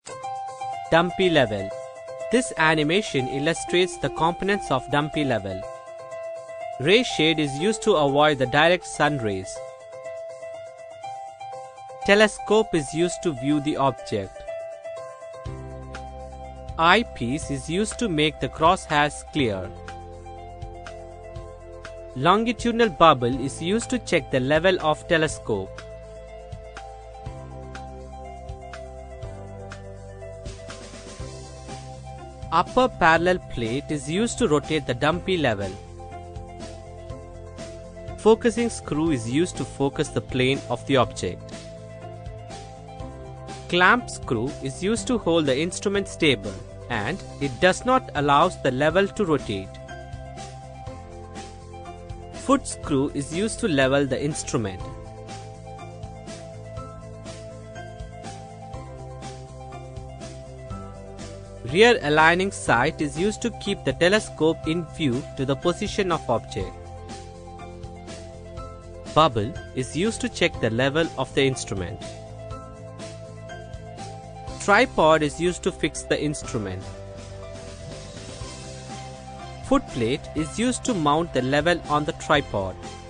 Dumpy level. This animation illustrates the components of dumpy level. Ray shade is used to avoid the direct sun rays. Telescope is used to view the object. Eyepiece is used to make the crosshairs clear. Longitudinal bubble is used to check the level of telescope. Upper parallel plate is used to rotate the dumpy level. Focusing screw is used to focus the plane of the object. Clamp screw is used to hold the instrument stable and it does not allow the level to rotate. Foot screw is used to level the instrument. Rear aligning sight is used to keep the telescope in view to the position of object. Bubble is used to check the level of the instrument. Tripod is used to fix the instrument. Footplate is used to mount the level on the tripod.